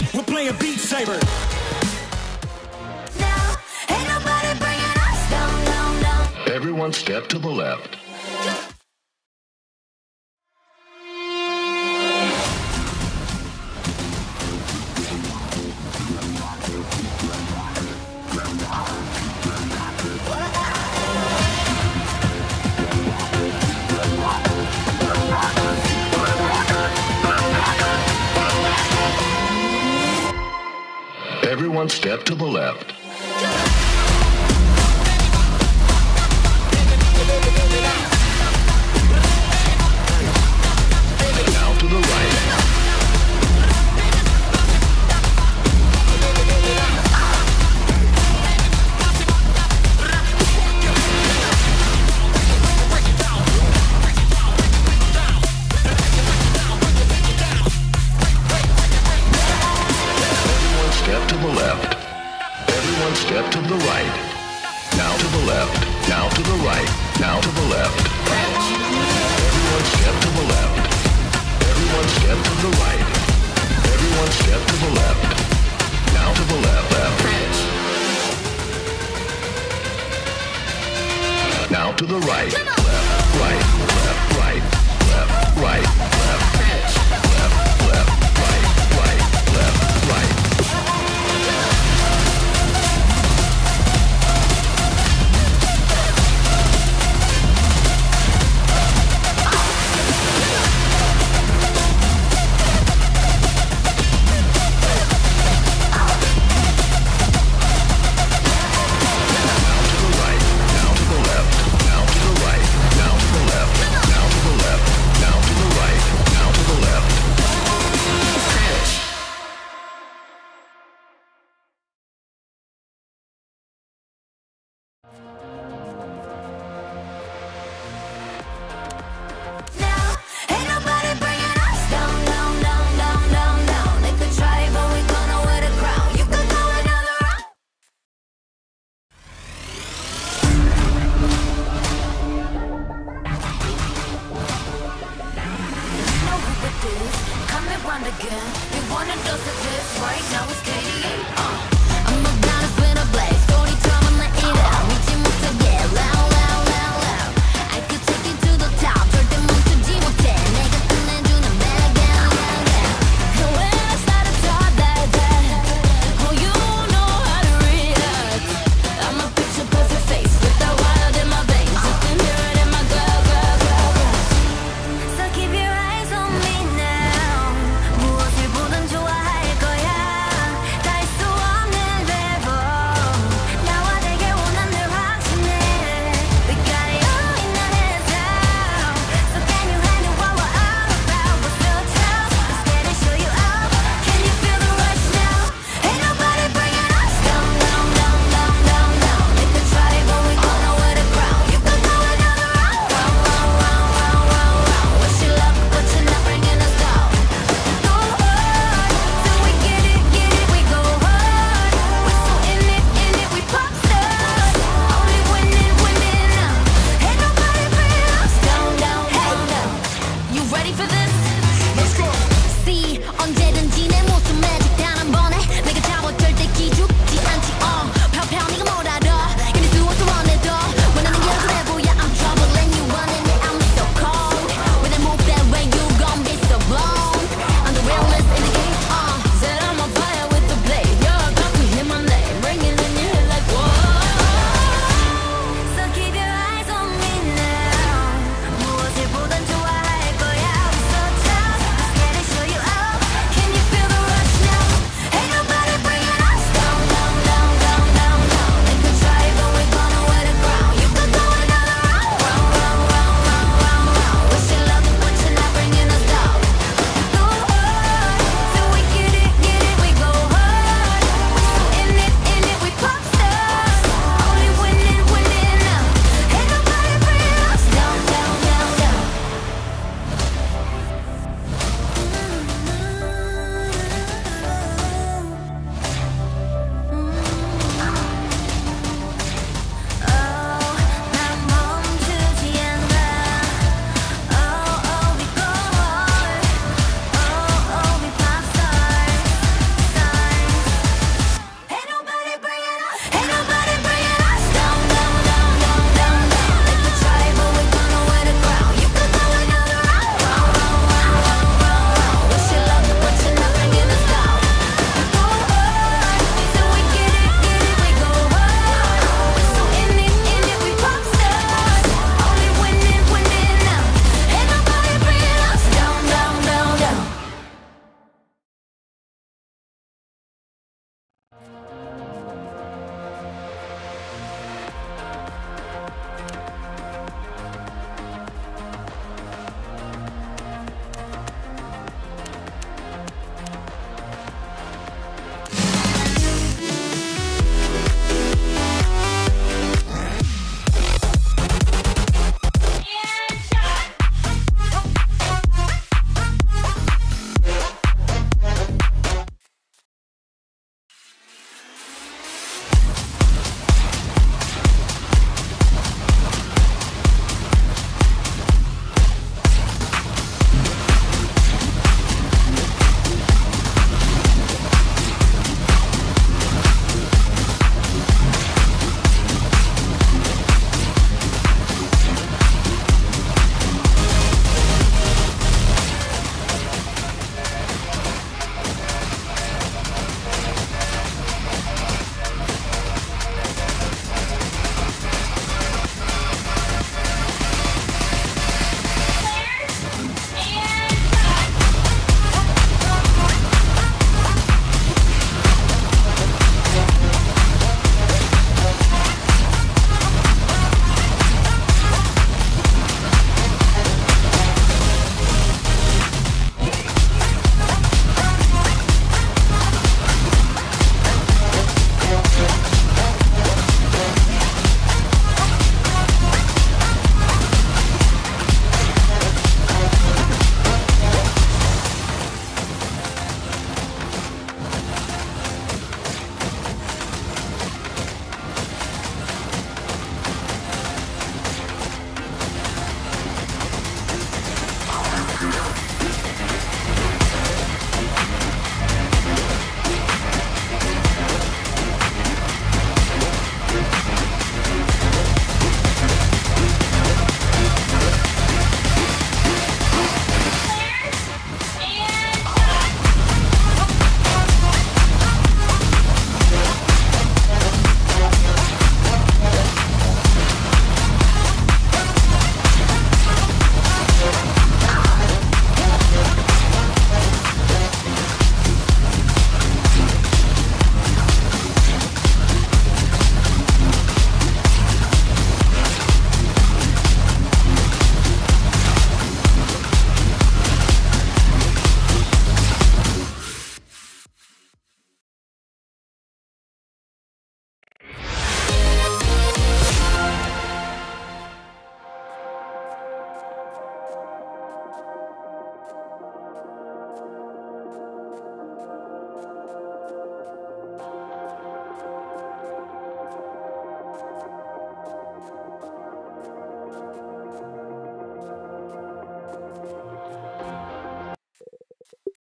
We're playing Beat Saber. Now, ain't nobody bringing us down, down, down. Everyone step to the left. Everyone step to the left. Now to the right. Step to the left. Everyone step to the right. Now to the left. Now to the right. Now to the left. Everyone step to the left. Everyone step to the right. Everyone step to the left. Now to the left. Left. Now to the right. Left. Right. Left. Right. Left. Right. Left. Left. Left. Right. Right. Left. Right. Now, ain't nobody bringing us down, down, down, down, down, down. They could try, but we gonna wear the crown. You could go another round. Know who it is? Coming round again. We want a dose of this right now. It's 88.